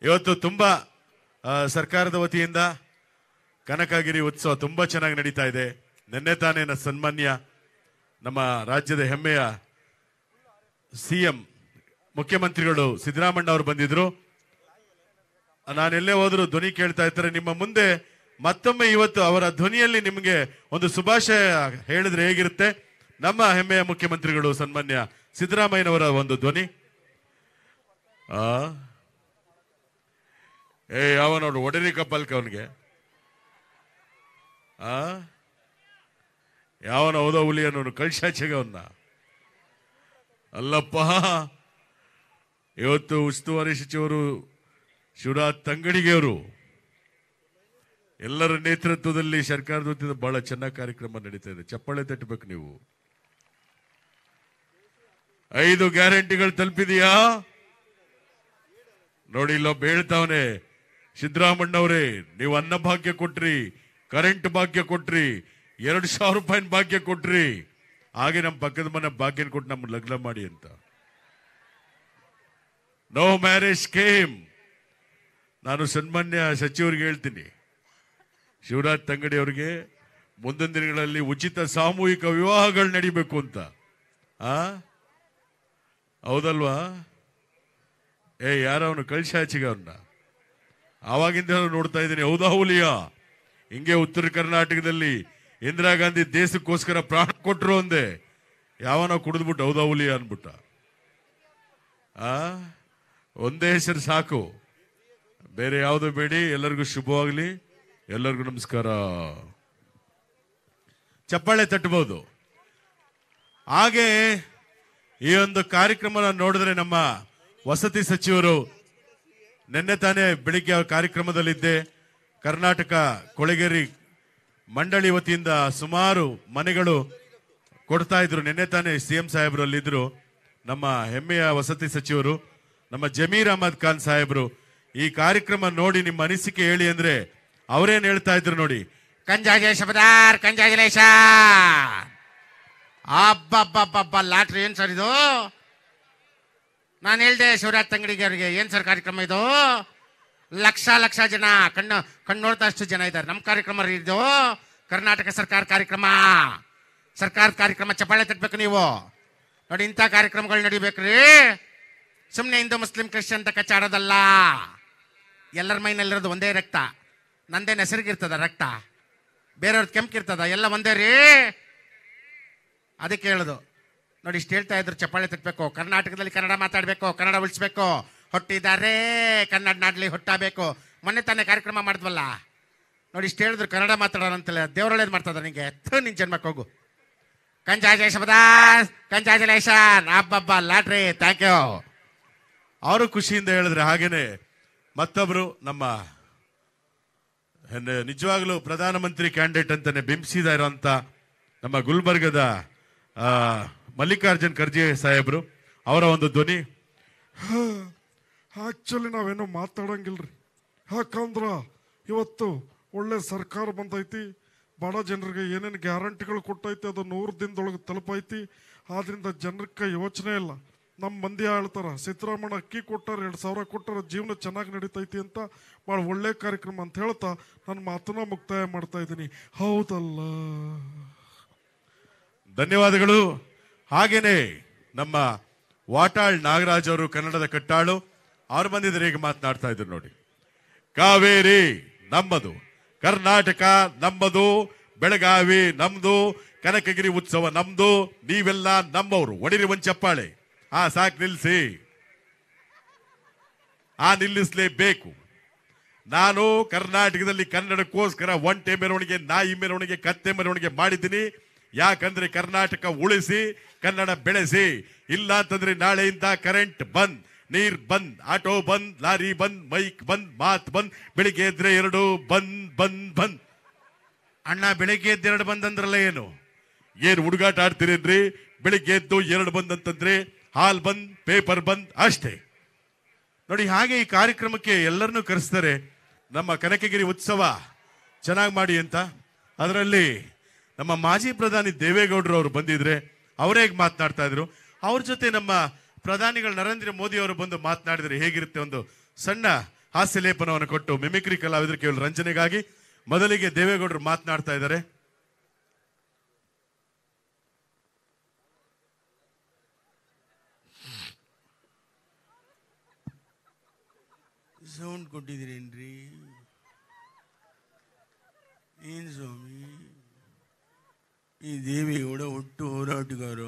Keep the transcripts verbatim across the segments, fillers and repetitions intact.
ಇವತ್ತು ತುಂಬಾ ಸರ್ಕಾರದ ವತಿಯಿಂದ ಕನಕಗಿರಿ ಉತ್ಸವ ತುಂಬಾ ಚೆನ್ನಾಗಿ ನಡೀತಾ ಇದೆ. ನಿನ್ನೆ ತಾನೇ ಸನ್ಮಾನ್ಯ ನಮ್ಮ ರಾಜ್ಯದ ಹೆಮ್ಮೆಯ ಸಿಎಂ ಮುಖ್ಯಮಂತ್ರಿಗಳು ಸಿದ್ದರಾಮಯ್ಯ ಅವರು ಬಂದಿದ್ರು. ನಾನೆಲ್ಲೇ ಹೋದ್ರು ಧ್ವನಿ ಕೇಳ್ತಾ ಇರ್ತಾರೆ. ನಿಮ್ಮ ಮುಂದೆ ಮತ್ತೊಮ್ಮೆ ಇವತ್ತು ಅವರ ಧ್ವನಿಯಲ್ಲಿ ನಿಮಗೆ ಒಂದು ಶುಭಾಶಯ ಹೇಳಿದ್ರೆ ಹೇಗಿರುತ್ತೆ? ನಮ್ಮ ಹೆಮ್ಮೆಯ ಮುಖ್ಯಮಂತ್ರಿಗಳು ಸನ್ಮಾನ್ಯ ಸಿದ್ದರಾಮಯ್ಯನವರ ಒಂದು ಧ್ವನಿ. ಆ ಏ ಯಾವ ನೋಡು ಒಡರಿ ಕಪ್ಪಲ್ಕ ಅವನಿಗೆ ಆ ಯಾವನ ಹೌದ ಹುಲಿ ಅನ್ನೋನು ಕಳ್ಸಾಚೆಗ ಅವನ್ನ ಅಲ್ಲಪ್ಪ. ಇವತ್ತು ಉಸ್ತುವಾರಿ ಸಚಿವರು ಶಿವರಾಜ್ ತಂಗಡಿಗೆ ಅವರು ಎಲ್ಲರ ನೇತೃತ್ವದಲ್ಲಿ ಸರ್ಕಾರದ ವತಿಯಿಂದ ಬಹಳ ಚೆನ್ನಾಗಿ ಕಾರ್ಯಕ್ರಮ ನಡೀತಾ ಇದೆ. ಚಪ್ಪಾಳೆ ತಟ್ಟಬೇಕು ನೀವು. ಐದು ಗ್ಯಾರಂಟಿಗಳು ತಲುಪಿದೆಯಾ ನೋಡಿ. ಇಲ್ಲೊಬ್ಬ ಹೇಳ್ತಾವನೆ, ಸಿದ್ದರಾಮಣ್ಣವರೇ ನೀವು ಅನ್ನ ಭಾಗ್ಯ ಕೊಟ್ರಿ, ಕರೆಂಟ್ ಭಾಗ್ಯ ಕೊಟ್ರಿ, ಎರಡು ಸಾವಿರ ರೂಪಾಯಿನ ಭಾಗ್ಯ ಕೊಟ್ರಿ, ಹಾಗೆ ನಮ್ಮ ಪಕ್ಕದ ಮನೆ ಭಾಗ್ಯನ ಕೊಟ್ಟು ನಮ್ಮ ಲಗ್ನ ಮಾಡಿ ಅಂತ. No marriage scheme. ನಾನು ಸನ್ಮಾನ್ಯ ಸಚಿವರಿಗೆ ಹೇಳ್ತೀನಿ, ಶಿವರಾಜ್ ತಂಗಡಿ ಅವರಿಗೆ ಮುಂದಿನ ದಿನಗಳಲ್ಲಿ ಉಚಿತ ಸಾಮೂಹಿಕ ವಿವಾಹಗಳು ನಡಿಬೇಕು ಅಂತ. ಆ ಹೌದಲ್ವಾ? ಏ ಯಾರ ಅವನು ಕಳ್ಸಾಚಿಗ ಅವನ್ನ ಆವಾಗಿಂದ ನೋಡ್ತಾ ಇದ್ದೀನಿ. ಹೌದಾ ಹುಲಿಯ? ಹಿಂಗೆ ಉತ್ತರ ಕರ್ನಾಟಕದಲ್ಲಿ ಇಂದಿರಾ ಗಾಂಧಿ ದೇಶಕ್ಕೋಸ್ಕರ ಪ್ರಾಣ ಕೊಟ್ಟರು ಅಂದೆ. ಯಾವನೋ ಕುಡಿದ್ಬಿಟ್ಟು ಹೌದಾ ಹುಲಿಯ ಅನ್ಬಿಟ್ಟ. ಆ ಒಂದೇ ಹೆಸರು ಸಾಕು, ಬೇರೆ ಯಾವುದು ಬೇಡಿ. ಎಲ್ಲರಿಗೂ ಶುಭವಾಗಲಿ. ಎಲ್ಲರಿಗೂ ನಮಸ್ಕಾರ. ಚಪ್ಪಾಳೆ ತಟ್ಟಬಹುದು. ಹಾಗೆ ಈ ಒಂದು ಕಾರ್ಯಕ್ರಮ ನೋಡಿದ್ರೆ ನಮ್ಮ ವಸತಿ ಸಚಿವರು ನಿನ್ನೆ ತಾನೇ ಬೆಳಿಗ್ಗೆ ಕಾರ್ಯಕ್ರಮದಲ್ಲಿದ್ದೆ. ಕರ್ನಾಟಕ ಕೊಳೆಗೇರಿ ಮಂಡಳಿ ವತಿಯಿಂದ ಸುಮಾರು ಮನೆಗಳು ಕೊಡ್ತಾ ಇದ್ರು. ನಿನ್ನೆ ತಾನೇ ಸಿಎಂ ಸಾಹೇಬರು ಅಲ್ಲಿದ್ರು. ನಮ್ಮ ಹೆಮ್ಮೆಯ ವಸತಿ ಸಚಿವರು ನಮ್ಮ ಜಮೀರ್ ಅಹಮದ್ ಖಾನ್ ಸಾಹೇಬರು ಈ ಕಾರ್ಯಕ್ರಮ ನೋಡಿ ನಿಮ್ಮ ಅನಿಸಿಕೆ ಹೇಳಿ ಅಂದ್ರೆ ಅವರೇನ್ ಹೇಳ್ತಾ ಇದ್ರು ನೋಡಿ. ಕಂಜಾಜೆ ಶಬದಾರ್ ಕಂಜಾಜಲೇಶ ಅಬ್ಬಬ್ಬಬ್ಬ ಲಾಟ್ರಿ. ಏನ್ ಸರ್ ಇದು? ನಾನು ಹೇಳ್ದೆ ಶಿವರಾಜ್ ತಂಗಡಿಗೆ ಅವರಿಗೆ, ಏನ್ ಸರ್ ಕಾರ್ಯಕ್ರಮ ಇದು? ಲಕ್ಷ ಲಕ್ಷ ಜನ ಕಣ್ಣು ಕಣ್ಣು ನೋಡ್ತಾ ಅಷ್ಟು ಜನ ಇದ್ದಾರೆ. ನಮ್ಮ ಕಾರ್ಯಕ್ರಮ ಇದು ಕರ್ನಾಟಕ ಸರ್ಕಾರ ಕಾರ್ಯಕ್ರಮ. ಸರ್ಕಾರದ ಕಾರ್ಯಕ್ರಮ ಚಪ್ಪಾಳೆ ತಟ್ಟಬೇಕು ನೀವು ನೋಡಿ. ಇಂಥ ಕಾರ್ಯಕ್ರಮಗಳು ನಡಿಬೇಕ್ರಿ. ಸುಮ್ಮನೆ ಹಿಂದೂ ಮುಸ್ಲಿಂ ಕ್ರಿಶ್ಚಿಯನ್ ಅಂತ ಕಚ್ಚಾಡೋದಲ್ಲ. ಎಲ್ಲರ ಮೈನಲ್ಲಿರೋದು ಒಂದೇ ರಕ್ತ. ನಂದೇನು ಹೆಸರಿಗಿರ್ತದ ರಕ್ತ, ಬೇರೆಯವ್ರದ್ದು ಕೆಂಪಿರ್ತದ, ಎಲ್ಲ ಒಂದೇ ರೀ. ಅದಕ್ಕೆ ಹೇಳೋದು ನೋಡಿ. ಇಷ್ಟು ಹೇಳ್ತಾ ಇದ್ರು, ಚಪ್ಪಾಳೆ ತಟ್ಟಬೇಕು. ಕರ್ನಾಟಕದಲ್ಲಿ ಕನ್ನಡ ಮಾತಾಡಬೇಕು, ಕನ್ನಡ ಉಳಿಸ್ಬೇಕು. ಹೊಟ್ಟಿದ್ದಾರೆ ಕನ್ನಡ ನಾಡ್ಲಿ ಹುಟ್ಟಬೇಕು. ಮೊನ್ನೆ ತಾನೇ ಕಾರ್ಯಕ್ರಮ ಮಾಡಿದ್ವಲ್ಲ ನೋಡಿ. ಇಷ್ಟು ಹೇಳಿದ್ರು ಕನ್ನಡ ಮಾತಾಡೋಣ ಅಂತಲ್ಲ. ದೇವರೊಳ್ಳೇದು ಮಾಡ್ತದ ನಿಂಗೆ. ನಿನ್ ಜನ್ಮಕ್ಕೆ ಹೋಗು. ಕಂಜಾಜೆ ಶಬದಾಸ್ ಕಂಜಾಜಲೇಶನ್ ಅಬ್ಬಬ್ಬ ಲಾಟ್ರಿ. Thank you. ಅವರು ಖುಷಿಯಿಂದ ಹೇಳಿದ್ರೆ. ಹಾಗೇನೆ ಮತ್ತೊಬ್ರು ನಮ್ಮ ನಿಜವಾಗ್ಲೂ ಪ್ರಧಾನಮಂತ್ರಿ ಕ್ಯಾಂಡಿಡೇಟ್ ಅಂತಾನೆ ಬಿಂಬಿಸಿದ ಇರೋಂತ ನಮ್ಮ ಗುಲ್ಬರ್ಗದ ಮಲ್ಲಿಕಾರ್ಜುನ್ ಖರ್ಗೆ ಸಾಹೇಬ್ರು ಅವರ ಒಂದು ಧ್ವನಿ. ಆಕ್ಚುಲಿ ನಾವೇನೋ ಮಾತಾಡಂಗಿಲ್ರಿ. ಯಾಕಂದ್ರ ಇವತ್ತು ಒಳ್ಳೆ ಸರ್ಕಾರ ಬಂದೈತಿ. ಬಡ ಜನರಿಗೆ ಏನೇನು ಗ್ಯಾರಂಟಿಗಳು ಕೊಟ್ಟೈತಿ ಅದು ನೂರು ದಿನದೊಳಗೆ ತಲುಪೈತಿ. ಆದ್ರಿಂದ ಜನಕ್ಕೆ ಯೋಚನೆ ಇಲ್ಲ. ನಮ್ಮ ಮಂದಿ ಹೇಳ್ತಾರ, ಸಿದ್ದರಾಮಣ್ಣ ಅಕ್ಕಿ ಕೊಟ್ಟಾರ, ಎರಡು ಸಾವಿರ ಕೊಟ್ಟಾರ, ಜೀವನ ಚೆನ್ನಾಗಿ ನಡೀತೈತಿ ಅಂತ. ಭಾಳ ಒಳ್ಳೆ ಕಾರ್ಯಕ್ರಮ ಅಂತ ಹೇಳ್ತಾ ನನ್ನ ಮಾತನ್ನ ಮುಕ್ತಾಯ ಮಾಡ್ತಾ ಇದ್ದೀನಿ. ಹೌದಲ್ಲ? ಧನ್ಯವಾದಗಳು. ಹಾಗೇನೆ ನಮ್ಮ ವಾಟಾಳ್ ನಾಗರಾಜ್ ಅವರು ಕನ್ನಡದ ಕಟ್ಟಾಳು ಅವ್ರು ಬಂದಿದ್ರೆ ಈಗ ಮಾತನಾಡ್ತಾ ಇದ್ರು ನೋಡಿ. ಕಾವೇರಿ ನಮ್ಮದು, ಕರ್ನಾಟಕ ನಮ್ಮದು, ಬೆಳಗಾವಿ ನಮ್ದು, ಕನಕಗಿರಿ ಉತ್ಸವ ನಮ್ದು, ನೀವೆಲ್ಲ ನಮ್ಮವರು. ಒಡಿರಿ ಒಂದ್ ಚಪ್ಪಾಳೆ. ಆ ಸಾಕು, ನಿಲ್ಲಿಸಿ. ಆ ನಿಲ್ಲಿಸಲೇಬೇಕು. ನಾನು ಕರ್ನಾಟಕದಲ್ಲಿ ಕನ್ನಡಕ್ಕೋಸ್ಕರ ಒಂಟೆ ಮೆರವಣಿಗೆ, ನಾಯಿ ಮೆರವಣಿಗೆ, ಕತ್ತೆ ಮೆರವಣಿಗೆ ಮಾಡಿದ್ದೀನಿ. ಯಾಕಂದ್ರೆ ಕರ್ನಾಟಕ ಉಳಿಸಿ, ಕನ್ನಡ ಬೆಳೆಸಿ. ಇಲ್ಲ ಅಂತಂದ್ರೆ ನಾಳೆಯಿಂದ ಕರೆಂಟ್ ಬಂದ್, ನೀರ್ ಬಂದ್, ಆಟೋ ಬಂದ್, ಲಾರಿ ಬಂದ್, ಮೈಕ್ ಬಂದ್, ಮಾತ್ ಬಂದ್. ಬೆಳಿಗ್ಗೆ ಎದ್ರೆ ಎರಡು ಬಂದ್ ಬಂದ್ ಬಂದ್. ಅಣ್ಣ ಬೆಳಿಗ್ಗೆ ಎದ್ದು ಎರಡು ಬಂದ್ ಅಂದ್ರಲ್ಲ, ಏನು ಏನ್ ಹುಡುಗಾಟ ಆಡ್ತೀರೇನ್ರಿ? ಬೆಳಿಗ್ಗೆ ಎದ್ದು ಎರಡು ಬಂದ್ ಅಂತಂದ್ರೆ ಹಾಲ್ ಬಂದ್, ಪೇಪರ್ ಬಂದ್ ಅಷ್ಟೇ ನೋಡಿ. ಹಾಗೆ ಈ ಕಾರ್ಯಕ್ರಮಕ್ಕೆ ಎಲ್ಲರನ್ನೂ ಕರೆಸ್ತಾರೆ. ನಮ್ಮ ಕನಕಗಿರಿ ಉತ್ಸವ ಚೆನ್ನಾಗಿ ಮಾಡಿ ಅಂತ. ಅದರಲ್ಲಿ ನಮ್ಮ ಮಾಜಿ ಪ್ರಧಾನಿ ದೇವೇಗೌಡರು ಅವರು ಬಂದಿದ್ರೆ ಅವರೇ ಮಾತನಾಡ್ತಾ ಇದ್ರು. ಅವ್ರ ಜೊತೆ ನಮ್ಮ ಪ್ರಧಾನಿಗಳು ನರೇಂದ್ರ ಮೋದಿ ಅವರು ಬಂದು ಮಾತನಾಡಿದ್ರೆ ಹೇಗಿರುತ್ತೆ? ಒಂದು ಸಣ್ಣ ಹಾಸ್ಯ ಲೇಪನವನ್ನು ಕೊಟ್ಟು ಮಿಮಿಕ್ರಿ ಕಲಾವಿದರು ಕೇವಲ ರಂಜನೆಗಾಗಿ ಮೊದಲಿಗೆ ದೇವೇಗೌಡರು ಮಾತನಾಡ್ತಾ ಇದ್ದಾರೆ. ಸೌಂಡ್ ಕೊಟ್ಟಿದ್ದೀರೇನ್ರಿ? ಏನ್ ಸ್ವಾಮಿ, ಈ ದೇವೇಗೌಡ ಒಟ್ಟು ಹೋರಾಟಗಾರ.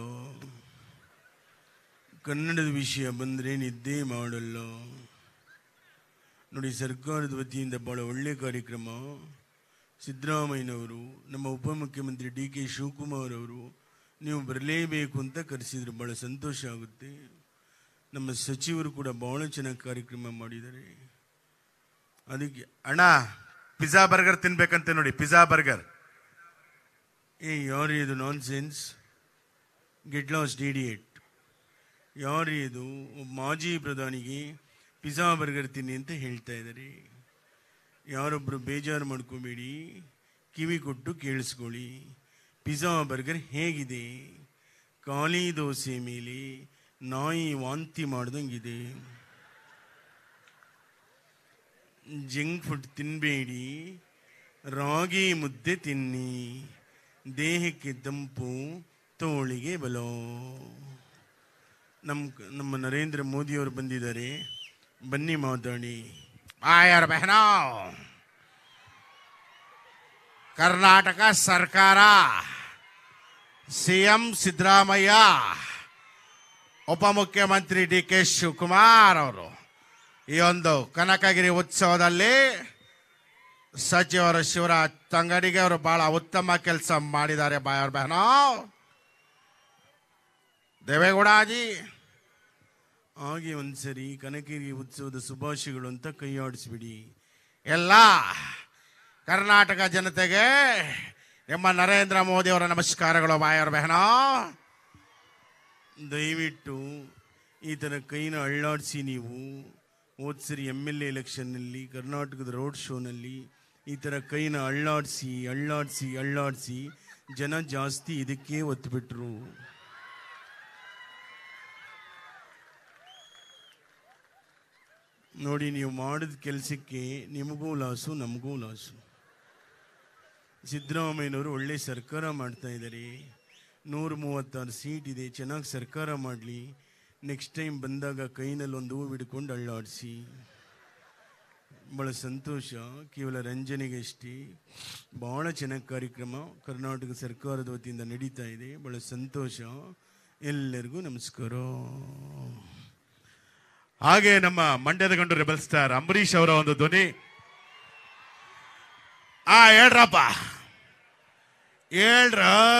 ಕನ್ನಡದ ವಿಷಯ ಬಂದರೆ ನಿದ್ದೆ ಮಾಡಲ್ಲ ನೋಡಿ. ಸರ್ಕಾರದ ವತಿಯಿಂದ ಭಾಳ ಒಳ್ಳೆ ಕಾರ್ಯಕ್ರಮ. ಸಿದ್ದರಾಮಯ್ಯನವರು, ನಮ್ಮ ಉಪಮುಖ್ಯಮಂತ್ರಿ ಡಿ ಕೆ ಶಿವಕುಮಾರ್ ಅವರು ನೀವು ಬರಲೇಬೇಕು ಅಂತ ಕರೆಸಿದ್ರು. ಭಾಳ ಸಂತೋಷ ಆಗುತ್ತೆ. ನಮ್ಮ ಸಚಿವರು ಕೂಡ ಭಾಳ ಚೆನ್ನಾಗಿ ಕಾರ್ಯಕ್ರಮ ಮಾಡಿದ್ದಾರೆ. ಅದಕ್ಕೆ ಅಣ್ಣ ಪಿಜ್ಜಾ ಬರ್ಗರ್ ತಿನ್ಬೇಕಂತೆ ನೋಡಿ, ಪಿಜ್ಜಾ ಬರ್ಗರ್. ಏ ಯಾರು ಇದು nonsense, get lost idiot. ಯಾರು ಇದು? ಮಾಜಿ ಪ್ರಧಾನಿಗೆ ಪಿಜ್ಜಾ ಬರ್ಗರ್ ತಿನ್ನಿ ಅಂತ ಹೇಳ್ತಾ ಇದ್ದಾರೆ. ಯಾರೊಬ್ಬರು ಬೇಜಾರು ಮಾಡ್ಕೋಬೇಡಿ, ಕಿವಿ ಕೊಟ್ಟು ಕೇಳಿಸ್ಕೊಳ್ಳಿ. ಪಿಜ್ಜಾ ಬರ್ಗರ್ ಹೇಗಿದೆ? ಖಾಲಿ ದೋಸೆ ಮೇಲೆ ನಾಯಿ ವಾಂತಿ ಮಾಡ್ದಂಗಿದೆ. ಜಂಕ್ ಫುಡ್ ತಿನ್ನಬೇಡಿ, ರಾಗಿ ಮುದ್ದೆ ತಿನ್ನಿ. ದೇಹಕ್ಕೆ ತಂಪು, ತೋಳಿಗೆ ಬಲ. ನಮ್ಮ ನಮ್ಮ ನರೇಂದ್ರ ಮೋದಿಯವರು ಬಂದಿದ್ದಾರೆ, ಬನ್ನಿ ಮಾತಾಡಿ. ಆಯರ್ ಬಹನೋ, ಕರ್ನಾಟಕ ಸರ್ಕಾರ, ಸಿಎಂ ಸಿದ್ದರಾಮಯ್ಯ, ಉಪಮುಖ್ಯಮಂತ್ರಿ ಡಿ ಕೆ ಶಿವಕುಮಾರ್ ಅವರು ಈ ಒಂದು ಕನಕಗಿರಿ ಉತ್ಸವದಲ್ಲಿ ಸಚಿವರು ಶಿವರಾಜ್ ತಂಗಡಿಗೆ ಅವರು ಬಹಳ ಉತ್ತಮ ಕೆಲಸ ಮಾಡಿದ್ದಾರೆ. ಬಾಯರ್ ಬಹನೋ, ದೇವೇಗೌಡಾಜಿ ಹಾಗೆ ಒಂದ್ಸರಿ ಕನಕಗಿರಿ ಉತ್ಸವದ ಶುಭಾಶಯಗಳು ಅಂತ ಕೈ ಆಡಿಸ್ಬಿಡಿ. ಎಲ್ಲ ಕರ್ನಾಟಕ ಜನತೆಗೆ ನಿಮ್ಮ ನರೇಂದ್ರ ಮೋದಿ ಅವರ ನಮಸ್ಕಾರಗಳು. ಬಾಯರ್ ಬಹನೋ, ದಯವಿಟ್ಟು ಈ ಥರ ಕೈನ ಅಳ್ಳಾಡಿಸಿ. ನೀವು ಹೋದ್ಸರಿ ಎಮ್ ಎಲ್ ಎ ಎಲೆಕ್ಷನ್ನಲ್ಲಿ ಕರ್ನಾಟಕದ ರೋಡ್ ಶೋನಲ್ಲಿ ಈ ಥರ ಕೈನ ಅಳ್ಳಾಡಿಸಿ ಅಳ್ಳಾಡಿಸಿ ಅಳ್ಳಾಡಿಸಿ ಜನ ಜಾಸ್ತಿ ಇದಕ್ಕೆ ಒತ್ತುಬಿಟ್ರು. ನೋಡಿ, ನೀವು ಮಾಡಿದ ಕೆಲಸಕ್ಕೆ ನಿಮಗೂ ಲಾಸು, ನಮಗೂ ಲಾಸು. ಸಿದ್ದರಾಮಯ್ಯನವರು ಒಳ್ಳೆ ಸರ್ಕಾರ ಮಾಡ್ತಾ ಇದ್ದಾರೆ. ನೂರ ಮೂವತ್ತಾರು ಸೀಟ್ ಇದೆ, ಚೆನ್ನಾಗಿ ಸರ್ಕಾರ ಮಾಡಲಿ. ನೆಕ್ಸ್ಟ್ ಟೈಮ್ ಬಂದಾಗ ಕೈನಲ್ಲಿ ಒಂದು ಹೂವು ಹಿಡ್ಕೊಂಡು ಅಳ್ಳಾಡಿಸಿ. ಭಾಳ ಸಂತೋಷ. ಕೇವಲ ರಂಜನೆಗೆ ಅಷ್ಟೇ. ಭಾಳ ಚೆನ್ನಾಗಿ ಕಾರ್ಯಕ್ರಮ ಕರ್ನಾಟಕ ಸರ್ಕಾರದ ವತಿಯಿಂದ ನಡೀತಾ ಇದೆ. ಭಾಳ ಸಂತೋಷ. ಎಲ್ಲರಿಗೂ ನಮಸ್ಕಾರ. ಹಾಗೆ ನಮ್ಮ ಮಂಡ್ಯದ ಗಂಡು ರೆಬಲ್ ಸ್ಟಾರ್ ಅಂಬರೀಷ್ ಅವರ ಒಂದು ಧ್ವನಿ. ಆ ಹೇಳ್ರಪ್ಪ, ಹೇಳ್ರ.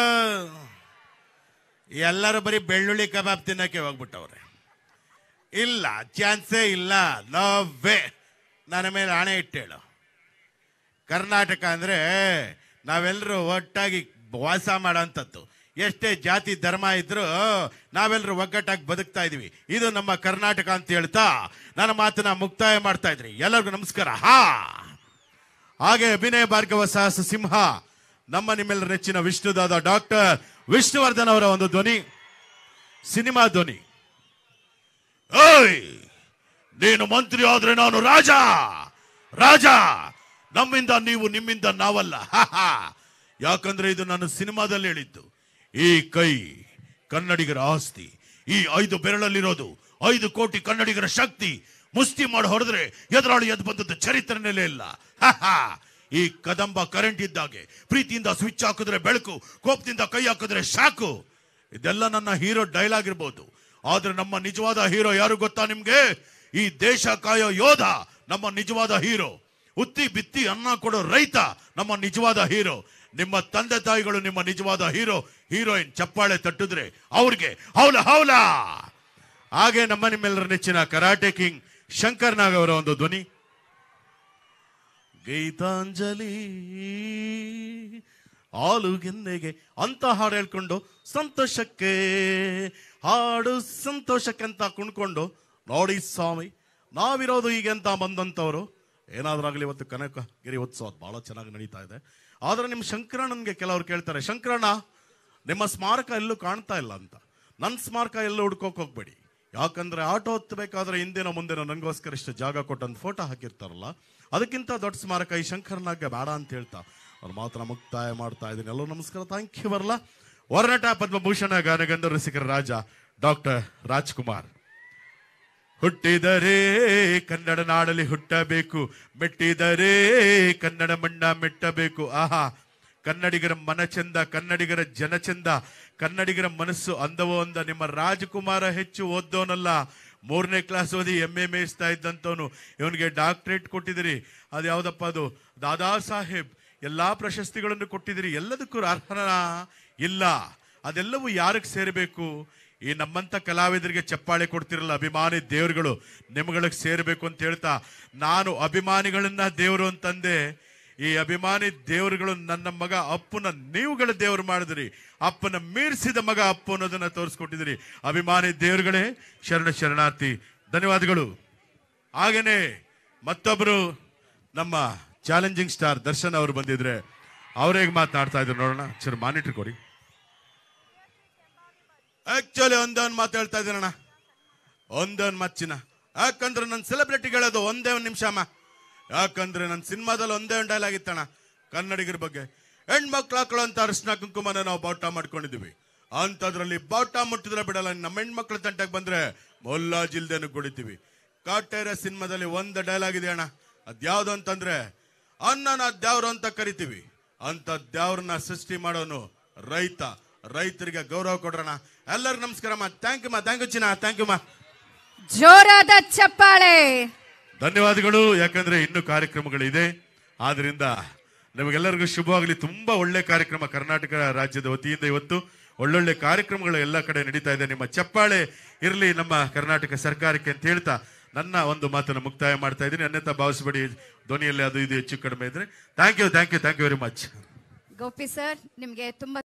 ಎಲ್ಲರೂ ಬರೀ ಬೆಳ್ಳುಳ್ಳಿ ಕಬಾಬ್ ತಿನ್ನಕ್ಕೆ ಹೋಗ್ಬಿಟ್ಟವ್ರೆ. ಇಲ್ಲ, ಚಾನ್ಸೇ ಇಲ್ಲ, ನೋ ವೇ. ನನ್ನ ಮೇಲೆ ಹಣೆ ಇಟ್ಟೇಳು. ಕರ್ನಾಟಕ ಅಂದರೆ ನಾವೆಲ್ಲರೂ ಒಟ್ಟಾಗಿ ವಾಸ ಮಾಡೋಂಥದ್ದು. ಎಷ್ಟೇ ಜಾತಿ ಧರ್ಮ ಇದ್ರೂ ನಾವೆಲ್ಲರೂ ಒಗ್ಗಟ್ಟಾಗಿ ಬದುಕ್ತಾ ಇದೀವಿ. ಇದು ನಮ್ಮ ಕರ್ನಾಟಕ ಅಂತ ಹೇಳ್ತಾ ನನ್ನ ಮಾತನ್ನ ಮುಕ್ತಾಯ ಮಾಡ್ತಾ ಇದ್ರಿ. ಎಲ್ಲರಿಗೂ ನಮಸ್ಕಾರ. ಹಾ, ಹಾಗೆ ಅಭಿನಯ ಭಾರ್ಗವ ಸಾಹಸ ಸಿಂಹ, ನಮ್ಮ ನಿಮ್ಮೆಲ್ಲರ ನೆಚ್ಚಿನ ವಿಷ್ಣುದಾದ ಡಾಕ್ಟರ್ ವಿಷ್ಣುವರ್ಧನ್ ಅವರ ಒಂದು ಧ್ವನಿ, ಸಿನಿಮಾ ಧ್ವನಿ. ಓಯ್, ನೀನು ಮಂತ್ರಿ ಆದ್ರೆ ನಾನು ರಾಜ, ರಾಜ. ನಮ್ಮಿಂದ ನೀವು, ನಿಮ್ಮಿಂದ ನಾವಲ್ಲ. ಯಾಕಂದ್ರೆ ಇದು ನಾನು ಸಿನಿಮಾದಲ್ಲಿ ಹೇಳಿದ್ದು. ಈ ಕೈ ಕನ್ನಡಿಗರ ಆಸ್ತಿ. ಈ ಐದು ಬೆರಳಲ್ಲಿರೋದು ಐದು ಕೋಟಿ ಕನ್ನಡಿಗರ ಶಕ್ತಿ. ಮುಸ್ತಿ ಮಾಡಿ ಹೊಡೆದ್ರೆ ಎದುರಾಳಿ ಎದ್ದು ಬಂದದ್ದು ಚರಿತ್ರೆನೇ ಇಲ್ಲ. ಈ ಕದಂಬ ಕರೆಂಟ್ ಇದ್ದಾಗೆ ಪ್ರೀತಿಯಿಂದ ಸ್ವಿಚ್ ಹಾಕಿದ್ರೆ ಬೆಳಕು, ಕೋಪದಿಂದ ಕೈ ಹಾಕಿದ್ರೆ ಶಾಕು. ಇದೆಲ್ಲ ನನ್ನ ಹೀರೋ ಡೈಲಾಗ್ ಇರ್ಬೋದು. ಆದ್ರೆ ನಮ್ಮ ನಿಜವಾದ ಹೀರೋ ಯಾರು ಗೊತ್ತಾ ನಿಮ್ಗೆ? ಈ ದೇಶ ಕಾಯೋ ಯೋಧ ನಮ್ಮ ನಿಜವಾದ ಹೀರೋ. ಉತ್ತಿ ಬಿತ್ತಿ ಅನ್ನ ಕೊಡೋ ರೈತ ನಮ್ಮ ನಿಜವಾದ ಹೀರೋ. ನಿಮ್ಮ ತಂದೆ ತಾಯಿಗಳು ನಿಮ್ಮ ನಿಜವಾದ ಹೀರೋ. ಹೀರೋಯಿನ್ ಚಪ್ಪಾಳೆ ತಟ್ಟಿದ್ರೆ ಅವ್ರಿಗೆ ಹೌಲ ಹೌಲ. ಹಾಗೆ ನಮ್ಮ ನಿಮ್ಮೆಲ್ಲರ ನೆಚ್ಚಿನ ಕರಾಟೆ ಕಿಂಗ್ ಶಂಕರ್ ನಾಗ್ ಅವರ ಒಂದು ಧ್ವನಿ. ಗೀತಾಂಜಲಿ ಆಲುಗೆನ್ನೆಗೆ ಅಂತ ಹಾಡು ಹೇಳ್ಕೊಂಡು ಸಂತೋಷಕ್ಕೆ ಹಾಡು ಸಂತೋಷಕ್ಕೆ ಅಂತ ಕುಣ್ಕೊಂಡು, ನೋಡಿ ಸ್ವಾಮಿ, ನಾವಿರೋದು ಹೀಗೆ ಅಂತ ಬಂದಂಥವ್ರು. ಏನಾದ್ರಾಗಲಿ ಇವತ್ತು ಕನಕಗಿರಿ ಉತ್ಸವ ಬಹಳ ಚೆನ್ನಾಗಿ ನಡೀತಾ ಇದೆ. ಆದ್ರೆ ನಿಮ್ಮ ಶಂಕರಣ್ಣನ್ಗೆ ಕೆಲವರು ಕೇಳ್ತಾರೆ, ಶಂಕರಣ್ಣ ನಿಮ್ಮ ಸ್ಮಾರಕ ಎಲ್ಲೂ ಕಾಣ್ತಾ ಇಲ್ಲ ಅಂತ. ನನ್ನ ಸ್ಮಾರಕ ಎಲ್ಲೂ ಹುಡ್ಕೋಕ್ ಹೋಗ್ಬೇಡಿ. ಯಾಕಂದ್ರೆ ಆಟೋ ಹತ್ತಬೇಕಾದ್ರೆ ಹಿಂದೆನೋ ಮುಂದೆನೋ ನನಗೋಸ್ಕರ ಇಷ್ಟು ಜಾಗ ಕೊಟ್ಟೊಂದು ಫೋಟೋ ಹಾಕಿರ್ತಾರಲ್ಲ, ಅದಕ್ಕಿಂತ ದೊಡ್ಡ ಸ್ಮಾರಕ ಈ ಶಂಕರನಾಗ ಬೇಡ ಅಂತ ಹೇಳ್ತಾ ಅವ್ರ ಮಾತನ್ನ ಮುಕ್ತಾಯ ಮಾಡ್ತಾ ಇದ್ದೀನಿ. ಎಲ್ಲರೂ ನಮಸ್ಕಾರ, ಥ್ಯಾಂಕ್ ಯು. ಬರಲ್ಲ ವರ್ನಟ ಪದ್ಮಭೂಷಣ ಗಾನಗಂಧರ್ವ ರಸಿಕರ ರಾಜ ಡಾಕ್ಟರ್ ರಾಜ್ಕುಮಾರ್. ಹುಟ್ಟಿದರೆ ಕನ್ನಡ ನಾಡಲ್ಲಿ ಹುಟ್ಟಬೇಕು, ಮೆಟ್ಟಿದರೆ ಕನ್ನಡ ಮಣ್ಣ ಮೆಟ್ಟಬೇಕು. ಆಹಾ, ಕನ್ನಡಿಗರ ಮನ ಚಂದ, ಕನ್ನಡಿಗರ ಜನ ಚಂದ, ಕನ್ನಡಿಗರ ಮನಸ್ಸು ಅಂದವೋ ಅಂದ. ನಿಮ್ಮ ರಾಜಕುಮಾರ ಹೆಚ್ಚು ಓದ್ದವನಲ್ಲ, ಮೂರನೇ ಕ್ಲಾಸ್ ಓದಿ ಎಮ್ ಎ ಮೇಯಿಸ್ತಾ ಇದ್ದಂಥವನು. ಇವನಿಗೆ ಡಾಕ್ಟ್ರೇಟ್ ಕೊಟ್ಟಿದ್ದೀರಿ, ಅದು ಯಾವುದಪ್ಪ ಅದು ದಾದಾ ಸಾಹೇಬ್, ಎಲ್ಲಾ ಪ್ರಶಸ್ತಿಗಳನ್ನು ಕೊಟ್ಟಿದ್ದೀರಿ. ಎಲ್ಲದಕ್ಕೂ ಅರ್ಹನ ಇಲ್ಲ. ಅದೆಲ್ಲವೂ ಯಾರಿಗೆ ಸೇರಬೇಕು? ಈ ನಮ್ಮಂತ ಕಲಾವಿದರಿಗೆ ಚಪ್ಪಾಳೆ ಕೊಡ್ತಿರಲ್ಲ ಅಭಿಮಾನಿ ದೇವರುಗಳು, ನಿಮ್ಗಳಿಗೆ ಸೇರಬೇಕು ಅಂತ ಹೇಳ್ತಾ ನಾನು ಅಭಿಮಾನಿಗಳನ್ನ ದೇವರು ಅಂತಂದೆ. ಈ ಅಭಿಮಾನಿ ದೇವರುಗಳು ನನ್ನ ಮಗ ಅಪ್ಪನ ನೀವುಗಳ ದೇವರು ಮಾಡಿದ್ರಿ, ಅಪ್ಪನ ಮೀರಿಸಿದ ಮಗ ಅಪ್ಪು ಅನ್ನೋದನ್ನ ತೋರಿಸ್ಕೊಟ್ಟಿದ್ರಿ. ಅಭಿಮಾನಿ ದೇವರುಗಳೇ ಶರಣ ಶರಣಾರ್ಥಿ, ಧನ್ಯವಾದಗಳು. ಹಾಗೇನೆ ಮತ್ತೊಬ್ಬರು ನಮ್ಮ ಚಾಲೆಂಜಿಂಗ್ ಸ್ಟಾರ್ ದರ್ಶನ್ ಅವರು ಬಂದಿದ್ರೆ ಅವ್ರು ಹೇಗೆ ಮಾತನಾಡ್ತಾ ಇದ್ರು ನೋಡೋಣ. ಸರ್ ಮಾನಿಟರ್ ಕೊಡಿ. ಆಕ್ಚುಲಿ ಒಂದೊಂದು ಮಾತು ಹೇಳ್ತಾ ಇದ್ದೀನಣ್ಣ, ಒಂದೊಂದು ಮಚ್ಚಿನ. ಯಾಕಂದ್ರೆ ನನ್ನ ಸೆಲೆಬ್ರಿಟಿಗಳದು ಒಂದೇ ಒಂದು ನಿಮಿಷ ಅಮ್ಮ. ಯಾಕಂದ್ರೆ ನನ್ನ ಸಿನಿಮಾದಲ್ಲಿ ಒಂದೇ ಒಂದು ಡೈಲಾಗ್ ಇತ್ತಣ್ಣ ಕನ್ನಡಿಗರ ಬಗ್ಗೆ. ಹೆಣ್ಮಕ್ಳು ಹಾಕೊಳ್ಳೋ ಅಂತ ಅರಿಶಿನ ಕುಂಕುಮನ ನಾವು ಬಾವುಟ ಮಾಡ್ಕೊಂಡಿದೀವಿ, ಅಂತದ್ರಲ್ಲಿ ಬಾವುಟ ಮುಟ್ಟಿದ್ರೆ ಬಿಡಲ್ಲ. ನಮ್ಮ ಹೆಣ್ಮಕ್ಳ ತಂಟಕ್ಕೆ ಬಂದ್ರೆ ಮೊಲ್ಲಾಜಿಲ್ದೇನು ಕುಡಿತೀವಿ. ಕಾಟೇರ ಸಿನಿಮಾದಲ್ಲಿ ಒಂದು ಡೈಲಾಗ್ ಇದೆ ಅಣ್ಣ, ಅದ್ಯಾವ್ದು ಅಂತಂದ್ರೆ ಅನ್ನನ ದ್ಯಾವ್ರು ಅಂತ ಕರಿತೀವಿ, ಅಂತ ದ್ಯಾವ್ರನ್ನ ಸೃಷ್ಟಿ ಮಾಡೋನು ರೈತ. ರೈತರಿಗೆ ಗೌರವ ಕೊಡ್ರಣ. ಎಲ್ಲರಿಗೂ ನಮಸ್ಕಾರ ಮಾ. ಥ್ಯಾಂಕ್ ಯು ಮಾ. ಥ್ಯಾಂಕ್ ಯು ಚಿನ್ನ. ಥ್ಯಾಂಕ್ ಯು ಮಾ. ಜೋರಾದ ಚಪ್ಪಾಳೆ. ಧನ್ಯವಾದಗಳು. ಯಾಕಂದ್ರೆ ಇನ್ನು ಕಾರ್ಯಕ್ರಮಗಳಿದೆ, ಆದ್ರಿಂದ ನಿಮಗೆಲ್ಲರಿಗೂ ಶುಭವಾಗಲಿ. ತುಂಬಾ ಒಳ್ಳೆ ಕಾರ್ಯಕ್ರಮ ಕರ್ನಾಟಕ ರಾಜ್ಯದ ವತಿಯಿಂದ ಇವತ್ತು ಒಳ್ಳೊಳ್ಳೆ ಕಾರ್ಯಕ್ರಮಗಳು ಎಲ್ಲ ಕಡೆ ನಡೀತಾ ಇದೆ. ನಿಮ್ಮ ಚಪ್ಪಾಳೆ ಇರಲಿ ನಮ್ಮ ಕರ್ನಾಟಕ ಸರ್ಕಾರಕ್ಕೆ ಅಂತ ಹೇಳ್ತಾ ನನ್ನ ಒಂದು ಮಾತನ್ನು ಮುಕ್ತಾಯ ಮಾಡ್ತಾ ಇದ್ದೀನಿ. ಅನ್ಯತಾ ಭಾವಿಸಬೇಡಿ, ಧ್ವನಿಯಲ್ಲಿ ಅದು ಇದು ಹೆಚ್ಚು ಕಡಿಮೆ ಇದ್ರೆ. Thank you thank you thank you very much. Gopi sir, ನಿಮ್ಗೆ ತುಂಬಾ